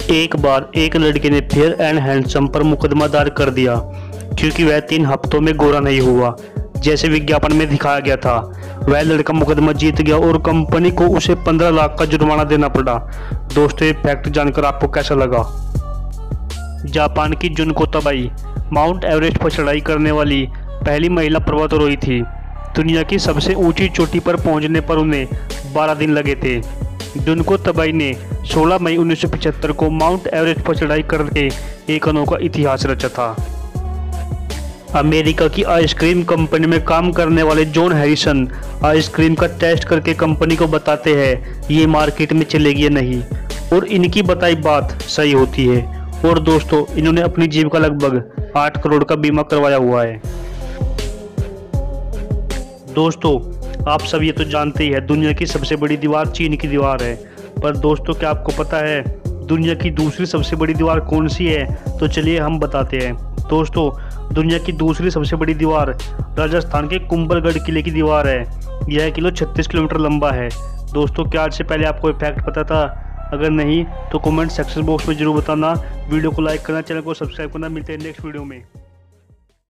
एक बार एक लड़के ने फेयर एंड हैंडसम पर मुकदमा दायर कर दिया क्योंकि वह 3 हफ्तों में गोरा नहीं हुआ जैसे विज्ञापन में दिखाया गया था। वह लड़का मुकदमा जीत गया और कंपनी को उसे 15 लाख का जुर्माना देना पड़ा। दोस्तों, ये फैक्ट जानकर आपको कैसा लगा? जापान की जुनको तबाई माउंट एवरेस्ट पर चढ़ाई करने वाली पहली महिला पर्वतारोही थी। दुनिया की सबसे ऊंची चोटी पर पहुंचने पर उन्हें 12 दिन लगे थे। जुनको तबाई ने 16 मई 1975 को माउंट एवरेस्ट पर चढ़ाई करके एक अनोखा इतिहास रचा था। अमेरिका की आइसक्रीम कंपनी में काम करने वाले जॉन हैरिसन आइसक्रीम का टेस्ट करके कंपनी को बताते हैं ये मार्केट में चलेगी या नहीं, और इनकी बताई बात सही होती है। और दोस्तों, इन्होंने अपनी जीव का लगभग 8 करोड़ का बीमा करवाया हुआ है। दोस्तों, आप सब ये तो जानते ही है, दुनिया की सबसे बड़ी दीवार चीन की दीवार है। पर दोस्तों, क्या आपको पता है दुनिया की दूसरी सबसे बड़ी दीवार कौन सी है? तो चलिए हम बताते हैं। दोस्तों, दुनिया की दूसरी सबसे बड़ी दीवार राजस्थान के कुंभलगढ़ किले की दीवार है। यह किला 36 किलोमीटर लंबा है। दोस्तों, क्या आज से पहले आपको ये फैक्ट पता था? अगर नहीं तो कमेंट सेक्शन बॉक्स में जरूर बताना। वीडियो को लाइक करना, चैनल को सब्सक्राइब करना। मिलते हैं नेक्स्ट वीडियो में।